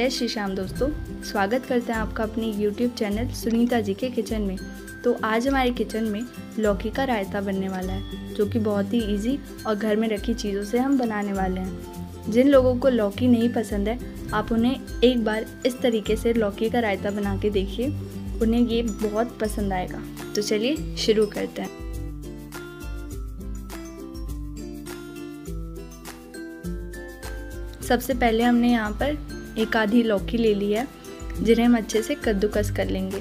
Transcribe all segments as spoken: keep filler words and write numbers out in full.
जय श्री श्याम दोस्तों, स्वागत करते हैं आपका अपनी यूट्यूब चैनल सुनीता जी के किचन में। तो आज हमारे किचन में लौकी का रायता बनने वाला है, जो कि बहुत ही इजी और घर में रखी चीज़ों से हम बनाने वाले हैं। जिन लोगों को लौकी नहीं पसंद है, आप उन्हें एक बार इस तरीके से लौकी का रायता बना के देखिए, उन्हें ये बहुत पसंद आएगा। तो चलिए शुरू करते हैं। सबसे पहले हमने यहाँ पर एक आधी लौकी ले ली है, जिन्हें हम अच्छे से कद्दूकस कर लेंगे।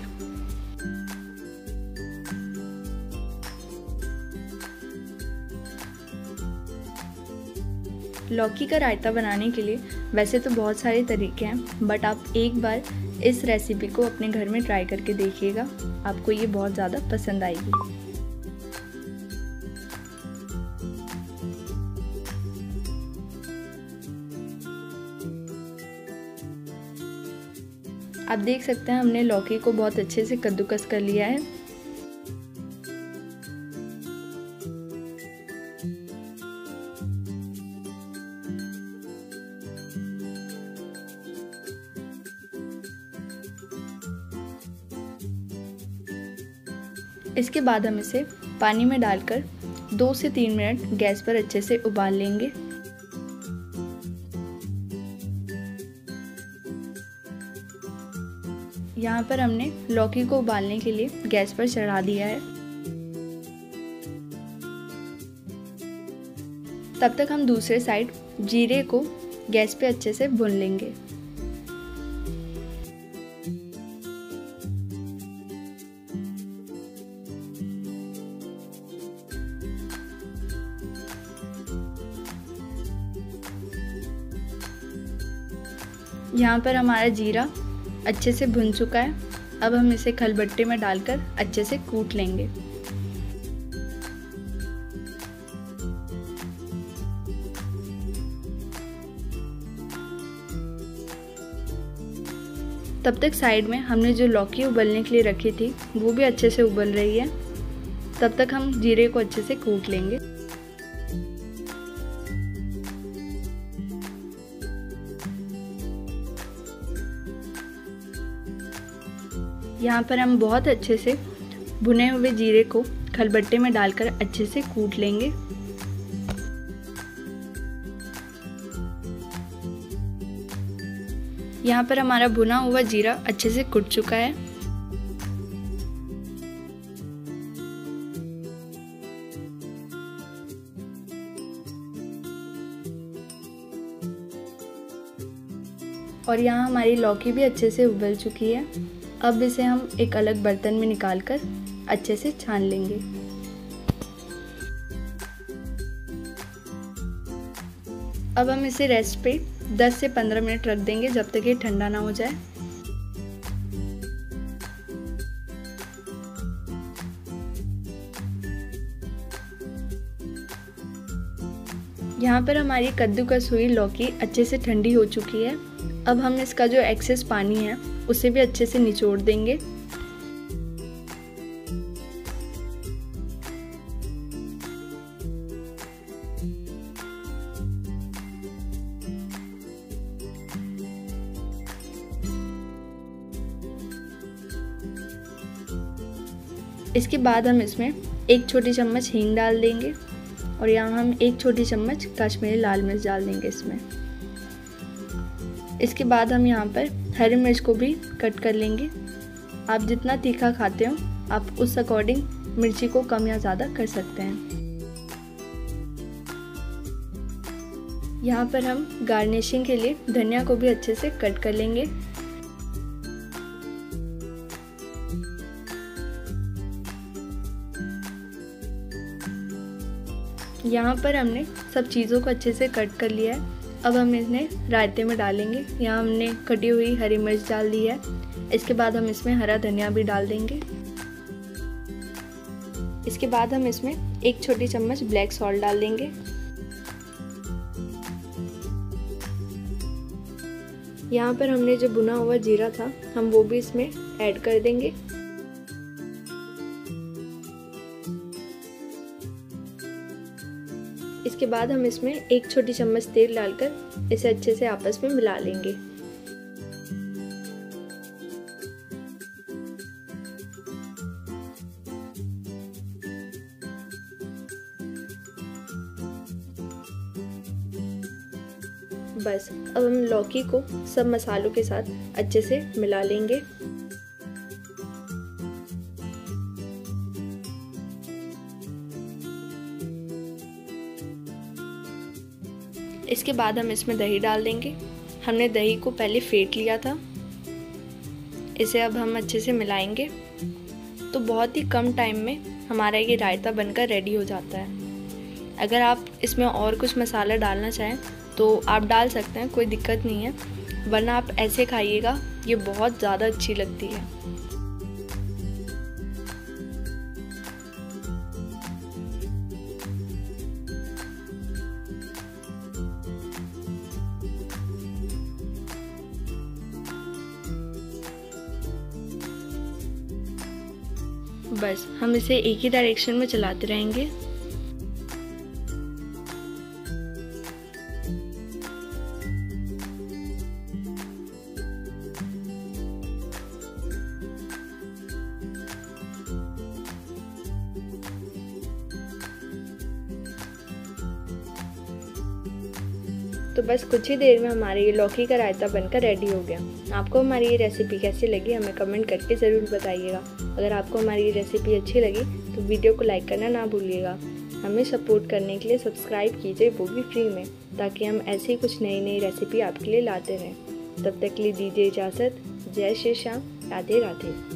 लौकी का रायता बनाने के लिए वैसे तो बहुत सारे तरीके हैं, बट आप एक बार इस रेसिपी को अपने घर में ट्राई करके देखिएगा, आपको ये बहुत ज़्यादा पसंद आएगी। आप देख सकते हैं हमने लौकी को बहुत अच्छे से कद्दूकस कर लिया है। इसके बाद हम इसे पानी में डालकर दो से तीन मिनट गैस पर अच्छे से उबाल लेंगे। यहाँ पर हमने लौकी को उबालने के लिए गैस पर चढ़ा दिया है। तब तक हम दूसरे साइड जीरे को गैस पे अच्छे से भून लेंगे। यहाँ पर हमारा जीरा अच्छे से भुन चुका है। अब हम इसे खलबट्टे में डालकर अच्छे से कूट लेंगे। तब तक साइड में हमने जो लौकी उबलने के लिए रखी थी वो भी अच्छे से उबल रही है। तब तक हम जीरे को अच्छे से कूट लेंगे। यहाँ पर हम बहुत अच्छे से भुने हुए जीरे को खलबट्टे में डालकर अच्छे से कूट लेंगे। यहाँ पर हमारा भुना हुआ जीरा अच्छे से कुट चुका है। और यहाँ हमारी लौकी भी अच्छे से उबल चुकी है। अब इसे हम एक अलग बर्तन में निकालकर अच्छे से छान लेंगे। अब हम इसे रेस्ट पे दस से पंद्रह मिनट रख देंगे, जब तक ये ठंडा ना हो जाए। यहाँ पर हमारी कद्दूकस हुई लौकी अच्छे से ठंडी हो चुकी है। अब हम इसका जो एक्सेस पानी है उसे भी अच्छे से निचोड़ देंगे। इसके बाद हम इसमें एक छोटी चम्मच हींग डाल देंगे और यहाँ हम एक छोटी चम्मच कश्मीरी लाल मिर्च डाल देंगे इसमें। इसके बाद हम यहाँ पर हरी मिर्च को भी कट कर लेंगे। आप जितना तीखा खाते हो आप उस अकॉर्डिंग मिर्ची को कम या ज़्यादा कर सकते हैं। यहाँ पर हम गार्निशिंग के लिए धनिया को भी अच्छे से कट कर लेंगे। यहाँ पर हमने सब चीज़ों को अच्छे से कट कर लिया है। अब हम इन्हें रायते में डालेंगे। यहाँ हमने कटी हुई हरी मिर्च डाल दी है। इसके बाद हम इसमें हरा धनिया भी डाल देंगे। इसके बाद हम इसमें एक छोटी चम्मच ब्लैक सॉल्ट डाल देंगे। यहाँ पर हमने जो भुना हुआ जीरा था हम वो भी इसमें ऐड कर देंगे। इसके बाद हम इसमें एक छोटी चम्मच तेल डालकर इसे अच्छे से आपस में मिला लेंगे। बस अब हम लौकी को सब मसालों के साथ अच्छे से मिला लेंगे। इसके बाद हम इसमें दही डाल देंगे। हमने दही को पहले फेंट लिया था। इसे अब हम अच्छे से मिलाएंगे। तो बहुत ही कम टाइम में हमारा ये रायता बनकर रेडी हो जाता है। अगर आप इसमें और कुछ मसाला डालना चाहें तो आप डाल सकते हैं, कोई दिक्कत नहीं है, वरना आप ऐसे खाइएगा, ये बहुत ज़्यादा अच्छी लगती है। बस हम इसे एक ही डायरेक्शन में चलाते रहेंगे। तो बस कुछ ही देर में हमारे ये लौकी का रायता बनकर रेडी हो गया। आपको हमारी ये रेसिपी कैसी लगी हमें कमेंट करके ज़रूर बताइएगा। अगर आपको हमारी ये रेसिपी अच्छी लगी तो वीडियो को लाइक करना ना भूलिएगा। हमें सपोर्ट करने के लिए सब्सक्राइब कीजिए, वो भी फ्री में, ताकि हम ऐसी ही कुछ नई नई रेसिपी आपके लिए लाते रहें। तब तक के लिए दीजिए इजाज़त। जय श्री श्याम, राधे राधे।